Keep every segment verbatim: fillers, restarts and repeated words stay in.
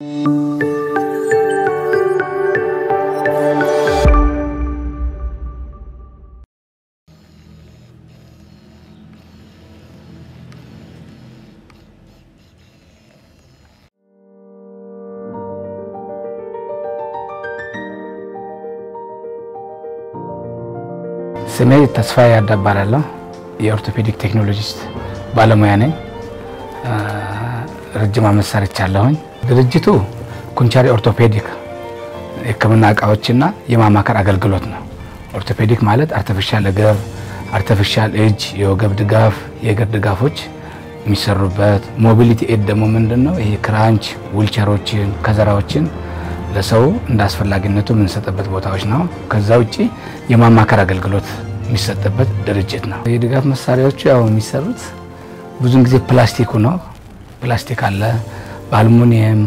ስሜ ተስፋዬ ያዳባራለሁ የኦርቶፔዲክ ቴክኖሎጂስት ባለሙያ ነኝ ረጅም ዓመት ሰርቻለሁኝ ድርጅቱ ኩንቻሪ ኦርቶፔዲክ የሕክምና ዕቃዎችና የማማከር አገልግሎት ነው ኦርቶፔዲክ ማለት አርቲፊሻል እግር አርቲፊሻል እጅ የወገብ ድጋፍ የእግር ድጋፎች የሚሰሩበት ሞቢሊቲ ኤድ ደግሞ ምንድነው ይሄ ክራንች ዊልቸሮችን ከዘራዎችን ለሰው እንዳስፈላጊነቱ ምን ሰጠበት ቦታዎች ነው ከዛ ውጪ የማማከር አገልግሎት የሚሰጥበት ድርጅት ነው የድጋፍ መሳሪያዎቹ ያው የሚሰሩት ብዙን ጊዜ ፕላስቲክ ነው ፕላስቲክ አለ በአልሙኒየም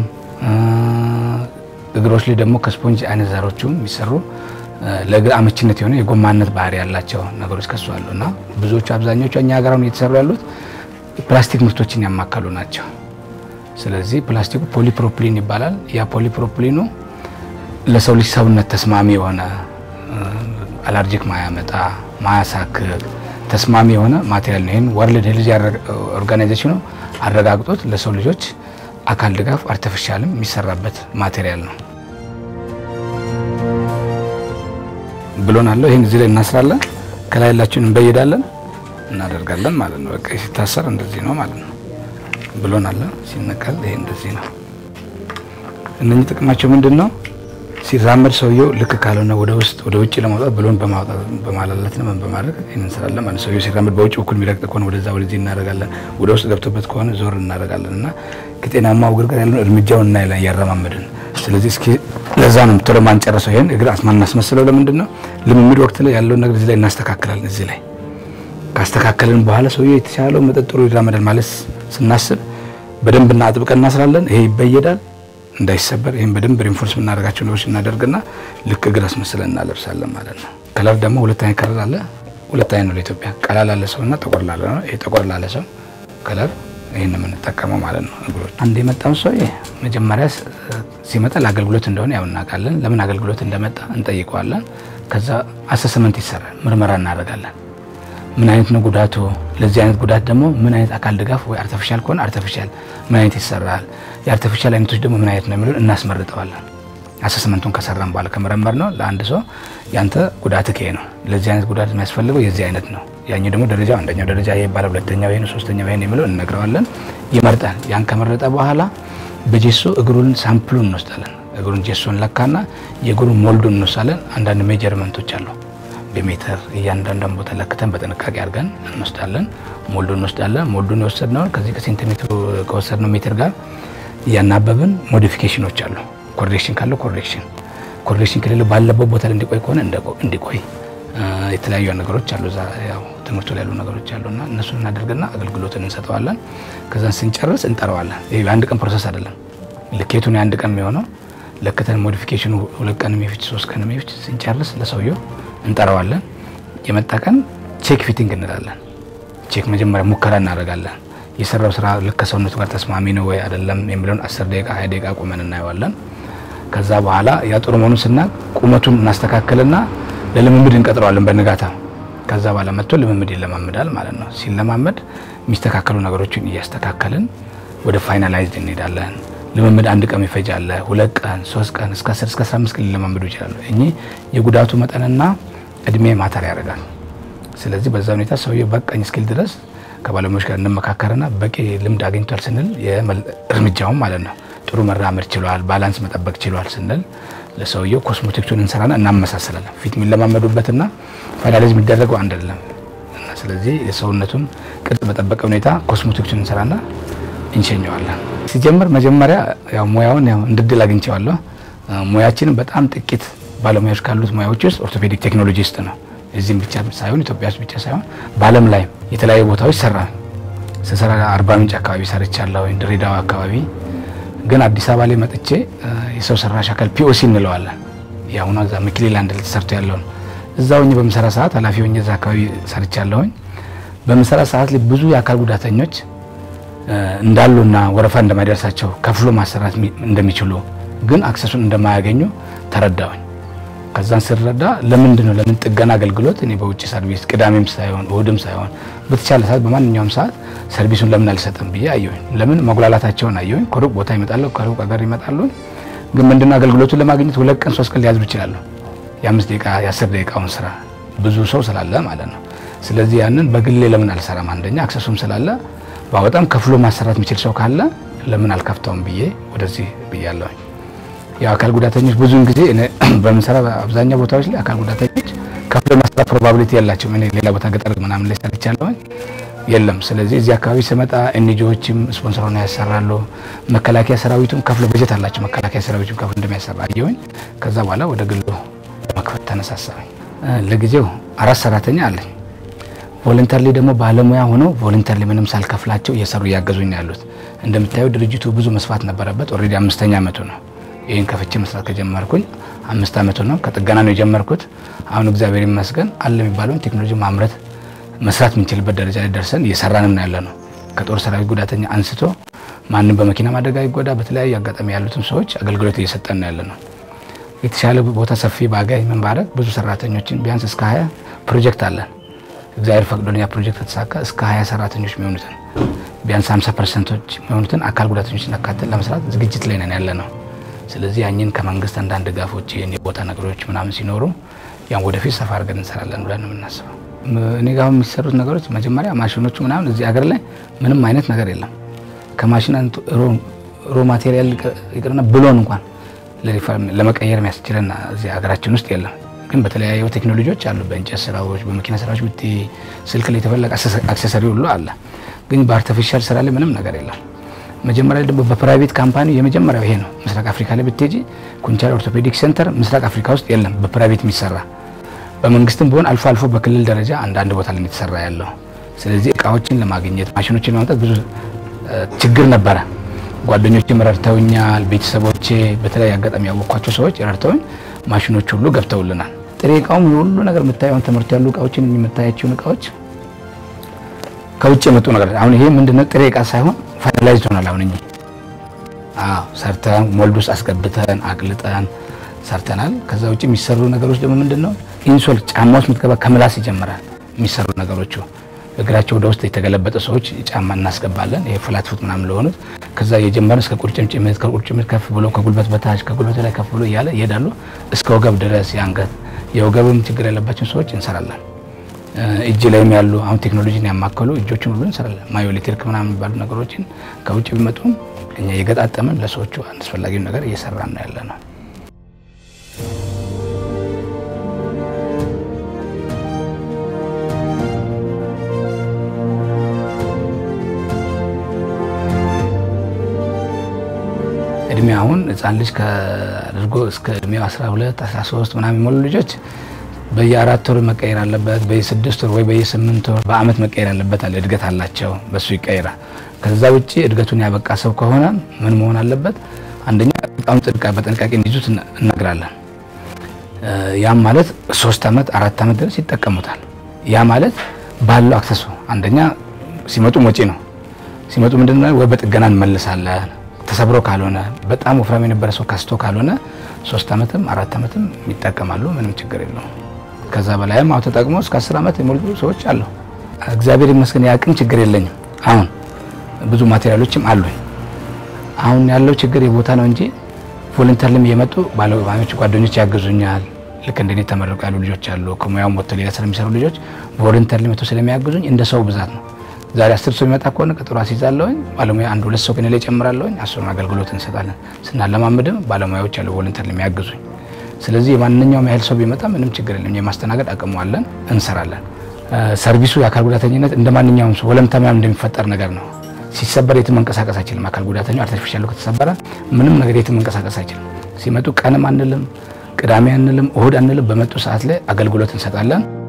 እግሮች ላይ ደግሞ ከስፖንጅ አይነት ዘሮቹ የሚሰሩ ለእግር አመቺነት የሆነ የጎማነት ባህሪ ያላቸው ነገሮች ከሱ አሉና ብዙዎቹ አብዛኞቹ እኛ ሀገራውን እየተሰሩ ያሉት ፕላስቲክ ምርቶችን ያማከሉ ናቸው ስለዚህ ፕላስቲኩ ፖሊፕሮፒሊን ይባላል ያ ፖሊፕሮፒሊኑ ለሰው ልጅ ሰውነት ተስማሚ የሆነ አለርጂክ ማያመጣ ማያሳክክ ተስማሚ የሆነ ማቴሪያል ነው ወርልድ ሄልዝ ኦርጋናይዜሽኑ አረጋግጦት ለሰው ልጆች አካል ድጋፍ አርቲፊሻልም የሚሰራበት ማቴሪያል ነው ብሎናል ይሄን እዚህ ላይ እናስራለን ከላይ ያላችሁን እንበይዳለን እናደርጋለን ማለት ነው በቃ ሲታሰር እንደዚህ ነው ማለት ነው ብሎናል ሲነቀል ይሄ እንደዚህ ነው እነኚህ ጥቅማቸው ምንድነው ሲራመድ ሰውየው ልክ ካልሆነ ወደ ውስጥ ወደ ውጪ ለማውጣት ብሎን በማውጣት በማላላት ነው በማድረግ እንሰራለን ማለት ሰውየው ሲራመድ በውጪ በኩል የሚረግጥ ከሆነ ወደዛ ወደዚህ እናደርጋለን ወደ ውስጥ ገብቶበት ከሆነ ዞር እናደርጋለንና ከጤናማው እግር ጋር ያለው እርምጃውን እና ላይ ያረማመድን ስለዚህ እስኪ ለዛ ነው ቶሎ ማንጨረሰው ይሄን እግር አስማን እናስመስለው ለምንድነው ልምምድ ወቅት ላይ ያለው ነገር እዚህ ላይ እናስተካክላለን እዚህ ላይ ካስተካከለን በኋላ ሰውየው የተሻለው መጠጥሩ ይራመዳል ማለት ስናስብ በደንብና አጥብቀን እናስራለን ይሄ ይበየዳል እንዳይሰበር ይሄን በደንብ ሪንፎርስ እናደርጋቸው ነው እናደርግና ልክ እግር አስመስለን እናለብሳለን ማለት ነው ከለር ደግሞ ሁለት አይነት ከለር አለ ሁለት አይነት ነው ለኢትዮጵያ ቀላል አለ ሰውና ጠቆር ላለ ነው ይሄ ጠቆር ላለ ሰው ከለር ይሄን ምን ተጠቀመው ማለት ነው እግሮች አንዴ መጣው ሰው መጀመሪያ ሲመጣ ለአገልግሎት እንደሆነ ያው እናውቃለን ለምን አገልግሎት እንደመጣ እንጠይቀዋለን ከዛ አሰስመንት ይሰራል ምርመራ እናደርጋለን ምን አይነት ነው ጉዳቱ ለዚህ አይነት ጉዳት ደግሞ ምን አይነት አካል ድጋፍ ወይ አርቲፊሻል ኮን አርቲፊሻል ምን አይነት ይሰራል የአርቲፊሻል አይነቶች ደግሞ ምን አይነት ነው የሚሉን እናስመርጠዋለን አሰስመንቱን ከሰራን በኋላ ከመረመር ነው ለአንድ ሰው ያንተ ጉዳት ከይ ነው ለዚህ አይነት ጉዳት የሚያስፈልገው የዚህ አይነት ነው ያኛው ደግሞ ደረጃው አንደኛው ደረጃ ይሄ ባለ ሁለተኛው ይሄ ነው ሶስተኛው ይሄ ነው የሚሉን እንነግረዋለን ይመርጣል ያን ከመረጠ በኋላ በጄሶ እግሩን ሳምፕሉን እንወስዳለን እግሩን ጄሶን ለካና የእግሩን ሞልዱን እንወስዳለን አንዳንድ ሜጀርመንቶች አሉ በሜትር እያንዳንዱን ቦታ ለክተን በጥንቃቄ አድርገን እንወስዳለን ሞልዱን እንወስዳለን ሞልዱን ወሰድነው ከዚህ ከሴንቲሜትሩ ከወሰድነው ሜትር ጋር ያናበብን ሞዲፊኬሽኖች አሉ ኮሬክሽን ካለው ኮሬክሽን ኮሬክሽን ከሌለ ባለበት ቦታ ላይ እንዲቆይ ከሆነ እንዲቆይ የተለያዩ ነገሮች አሉ ያው ትምህርቱ ላይ ያሉ ነገሮች አሉና እነሱን እናደርግና አገልግሎትን እንሰጣዋለን ከዛ ስንጨርስ እንጠራዋለን ይሄ አንድ ቀን ፕሮሰስ አይደለም ለኬቱን አንድ ቀን የሚሆነው ለከተን ሞዲፊኬሽኑ ሁለት ቀን የሚፈጅ ሶስት ቀን የሚፈጅ ስንጨርስ ለሰውየው እንጠራዋለን የመጣ ቀን ቼክ ፊቲንግ እንላለን ቼክ መጀመሪያ ሙከራ እናደርጋለን የሰራው ስራ ለከሰውነቱ ጋር ተስማሚ ነው ወይ አይደለም የሚለውን አስር ደቂቃ ሃያ ደቂቃ ቆመን እናየዋለን ከዛ በኋላ ያ ጥሩ መሆኑን ስናቅ ቁመቱን እናስተካክልና ለልምምድ እንቀጥረዋለን በነጋታ ከዛ በኋላ መጥቶ ልምምድ ይለማመዳል ማለት ነው ሲለማመድ የሚስተካከሉ ነገሮችን እያስተካከልን ወደ ፋይናላይዝድ እንሄዳለን ልምምድ አንድ ቀን ይፈጃል ሁለት ቀን ሶስት ቀን እስከ አስር እስከ አስራ አምስት ቀን ሊለማመዱ ይችላሉ እኚ የጉዳቱ መጠንና እድሜ ማተር ያደርጋል ስለዚህ በዛ ሁኔታ ሰውየው በቀኝ እስኪል ድረስ ከባለሙያዎች ጋር እንመካከርና በቂ ልምድ አግኝቷል ስንል የእርምጃው ማለት ነው ጥሩ መራመድ ችሏል ባላንስ መጠበቅ ችሏል ስንል ለሰውየው ኮስሞቲክሱን እንሰራና እናመሳሰላለን ፊት የሚለማመዱበትና ፋይናላይዝ የሚደረገው አንድ አይደለም እና ስለዚህ የሰውነቱን ቅርጽ በጠበቀ ሁኔታ ኮስሞቲክሱን እንሰራና እንሸኘዋለን ሲጀምር መጀመሪያ ያው ሙያውን ያው እንድድል አግኝቻለሁ ሙያችንን በጣም ጥቂት ባለሙያዎች ካሉት ሙያዎች ውስጥ ኦርቶፔዲክ ቴክኖሎጂስት ነው እዚህም ብቻ ሳይሆን ኢትዮጵያ ውስጥ ብቻ ሳይሆን በአለም ላይ የተለያዩ ቦታዎች ሰራ ሰሰራ አርባ ምንጭ አካባቢ ሰርቻለሁ ድሬዳዋ አካባቢ ግን አዲስ አበባ ላይ መጥቼ የሰው ሰራሽ አካል ፒኦሲ እንለዋለን ያው ነው እዛ መክሊላንድ ተሰርቶ ያለው እዛውኝ በመሰራ ሰዓት ኃላፊውኝ እዛ አካባቢ ሰርቻለሁ በመሰራ ሰዓት ላይ ብዙ የአካል ጉዳተኞች እንዳሉና ወረፋ እንደማይደርሳቸው ከፍሎ ማሰራት እንደሚችሉ ግን አክሰሱን እንደማያገኙ ተረዳሁኝ። ከዛን ስረዳ ለምንድን ነው ለምን ጥገና አገልግሎት እኔ በውጭ ሰርቪስ ቅዳሜም ሳይሆን እሁድም ሳይሆን በተቻለ ሰዓት በማንኛውም ሰዓት ሰርቪሱን ለምን አልሰጠም ብዬ አየሁኝ። ለምን መጉላላታቸውን አየሁኝ። ከሩቅ ቦታ ይመጣሉ፣ ከሩቅ ሀገር ይመጣሉ። ግን ምንድነው አገልግሎቱን ለማግኘት ሁለት ቀን ሶስት ቀን ሊያዝሩ ይችላሉ። የአምስት ደቂቃ የአስር ደቂቃውን ስራ ብዙ ሰው ስላለ ማለት ነው። ስለዚህ ያንን በግሌ ለምን አልሰራም? አንደኛ አክሰሱም ስላለ በጣም ከፍሎ ማሰራት የሚችል ሰው ካለ ለምን አልከፍተውም ብዬ ወደዚህ ብያለሁ። የአካል ጉዳተኞች ብዙውን ጊዜ እኔ በመሰራ አብዛኛው ቦታዎች ላይ አካል ጉዳተኞች ከፍሎ ማሰራት ፕሮባቢሊቲ ያላቸው እኔ ሌላ ቦታ ገጠር ምናምን ላይ ሰርቻለሁ የለም። ስለዚህ እዚህ አካባቢ ስመጣ ኤንጂኦዎችም ስፖንሰር ሆነው ያሰራሉ። መከላከያ ሰራዊቱም ከፍሎ በጀት አላቸው። መከላከያ ሰራዊቱም ከፍሎ እንደሚያሰራ አየሁኝ። ከዛ በኋላ ወደ ግሉ መክፈት ተነሳሳኝ። ለጊዜው አራት ሰራተኛ አለኝ። ቮለንተሪ ደግሞ ባለሙያ ሆነው ቮለንተሪ ምንም ሳልከፍላቸው እየሰሩ ያገዙኝ ያሉት። እንደምታዩ ድርጅቱ ብዙ መስፋት ነበረበት። ኦሬዲ አምስተኛ አመቱ ነው ይሄን ከፍቼ መስራት ከጀመርኩኝ አምስት አመቱ ነው። ከጥገና ነው የጀመርኩት። አሁን እግዚአብሔር ይመስገን አለ የሚባለውን ቴክኖሎጂ ማምረት መስራት የምንችልበት ደረጃ ላይ ደርሰን እየሰራን ነው ያለነው። ከጦር ሰራዊት ጉዳተኛ አንስቶ ማንንም በመኪና ማደጋ ይጎዳ በተለያየ አጋጣሚ ያሉትን ሰዎች አገልግሎት እየሰጠን ነው ያለነው። የተሻለ ቦታ ሰፊ ባጋይ መንባረክ ብዙ ሰራተኞችን ቢያንስ እስከ ሀያ ፕሮጀክት አለን። እግዚአብሔር ፈቅዶልኛ ፕሮጀክት ተሳካ እስከ ሀያ ሰራተኞች የሚሆኑትን ቢያንስ ሃምሳ ፐርሰንት የሚሆኑትን አካል ጉዳተኞችን አካተን ለመስራት ዝግጅት ላይ ነን ያለነው። ስለዚህ ያኝን ከመንግስት አንዳንድ ድጋፎች የቦታ ነገሮች ምናምን ሲኖሩ ያን ወደፊት ሰፋ አድርገን እንሰራለን ብለን ነው የምናስበው። እኔ ጋር የሚሰሩት ነገሮች መጀመሪያ ማሽኖቹ ምናምን እዚህ ሀገር ላይ ምንም አይነት ነገር የለም። ከማሽን ሮ ማቴሪያል ይቅርና ብሎን እንኳን ለሪፈርም ለመቀየር የሚያስችለን እዚህ ሀገራችን ውስጥ የለም። ግን በተለያዩ ቴክኖሎጂዎች አሉ። በእንጨት ስራዎች በመኪና ስራዎች ብት ስልክ ላይ የተፈለቀ አክሰሰሪ ሁሉ አለ። ግን በአርቲፊሻል ስራ ላይ ምንም ነገር የለም። መጀመሪያ ደግሞ በፕራይቬት ካምፓኒ የመጀመሪያው ይሄ ነው። ምስራቅ አፍሪካ ላይ ብትጂ ኩንቻል ኦርቶፔዲክ ሴንተር ምስራቅ አፍሪካ ውስጥ የለም በፕራይቬት የሚሰራ። በመንግስትም ቢሆን አልፎ አልፎ በክልል ደረጃ አንድ አንድ ቦታ ላይ የተሰራ ያለው። ስለዚህ እቃዎችን ለማግኘት ማሽኖችን ለማምጣት ብዙ ችግር ነበረ። ጓደኞቼም ረድተውኛል። ቤተሰቦቼ በተለያየ አጋጣሚ ያወቋቸው ሰዎች ረድተውኝ ማሽኖች ሁሉ ገብተውልናል። ጥሬ እቃውም ሁሉ ነገር የምታየውን ትምህርት ያሉ እቃዎችን የምታያቸው እቃዎች ከውጭ የመጡ ነገር አሁን ይሄ ምንድነው ጥሬ እቃ ሳይሆን ፋይናላይዝ ሆኗል። አሁን እኛ አዎ ሰርተን ሞልዱስ አስገብተን አቅልጠን ሰርተናል። ከዛ ውጪ የሚሰሩ ነገሮች ደግሞ ምንድነው ኢንሶል ጫማዎች ምትገባ ከምላስ ይጀምራል የሚሰሩ ነገሮች። እግራቸው ወደ ውስጥ የተገለበጠ ሰዎች ጫማ እናስገባለን። ይሄ ፍላት ፉት ምናምን ለሆኑት ከዛ የጀመረ እስከ ቁርጭምጭሚት ከቁርጭምጭሚት ከፍ ብሎ ከጉልበት በታች ከጉልበት ላይ ከፍ ብሎ ያለ ይሄዳሉ እስከ ወገብ ድረስ ያንገት የወገብም ችግር ያለባቸው ሰዎች እንሰራለን። እጅ ላይም ያሉ አሁን ቴክኖሎጂን ያማከሉ እጆችን ሁሉ እንሰራለን። ማዮኤሌክትሪክ ምናምን ባሉ ነገሮችን ከውጭ ቢመጡ እኛ የገጣጠመን ለሰዎቹ አስፈላጊው ነገር እየሰራን ነው ያለነው። እድሜ አሁን ህፃን ልጅ ከድርጎ እስከ እድሜው አስራ ሁለት አስራ ሶስት ምናምን የሚሞሉ ልጆች በየአራት ወር መቀየር አለበት፣ በየስድስት ወር ወይ በየስምንት ወር በአመት መቀየር አለበት አለ። እድገት አላቸው በሱ ይቀየራል። ከዛ ውጪ እድገቱን ያበቃ ሰው ከሆነ ምን መሆን አለበት? አንደኛ በጣም ጥንቃቄ በጥንቃቄ እንዲይዙት እናግራለን። ያም ማለት ሶስት አመት አራት አመት ድረስ ይጠቀሙታል። ያ ማለት ባለው አክሰሱ አንደኛ ሲመጡ ወጪ ነው። ሲመጡ ምንድነው ወይ በጥገና እንመልሳለን ተሰብሮ ካልሆነ በጣም ወፍራም የነበረ ሰው ካስቶ ካልሆነ ሶስት አመትም አራት አመትም ይጠቀማሉ። ምንም ችግር የለውም። ከዛ በላይም አው ተጠቅሞ እስከ አስር አመት የሚሞሉ ሰዎች አሉ። እግዚአብሔር ይመስገን ያቅም ችግር የለኝም። አሁን ብዙ ማቴሪያሎችም አሉኝ። አሁን ያለው ችግር የቦታ ነው እንጂ ቮለንተሪም የመጡ ባለሙያዎች ጓደኞች ያገዙኛል። ልክ እንደኔ ተመረቁ ያሉ ልጆች አሉ። ከሙያው ወጥተው ሌላ ስራ የሚሰሩ ልጆች ቮለንተሪም መጥተው ስለሚያገዙኝ እንደ ሰው ብዛት ነው። ዛሬ አስር ሰው ይመጣ ከሆነ ቀጠሮ አስይዛለሁኝ። ባለሙያ አንድ ሁለት ሰው ከኔ ላይ ጨምራለሁኝ። አስሩን አገልግሎት እንሰጣለን። ስናለማመድም ባለሙያዎች ያሉ ቮለንተሪ የሚያግዙኝ። ስለዚህ ማንኛውም ያህል ሰው ቢመጣ ምንም ችግር የለም። የማስተናገድ አቅሙ አለን፣ እንሰራለን። ሰርቪሱ የአካል ጉዳተኝነት እንደማንኛውም ሰው ወለምታ ምናምን እንደሚፈጠር ነገር ነው። ሲሰበር የትም መንቀሳቀስ አይችልም። አካል ጉዳተኛው አርቲፊሻል ከተሰበረ ምንም ነገር የትም መንቀሳቀስ አይችልም። ሲመጡ ቀንም አንልም፣ ቅዳሜ አንልም፣ እሁድ አንልም። በመጡ ሰዓት ላይ አገልግሎት እንሰጣለን።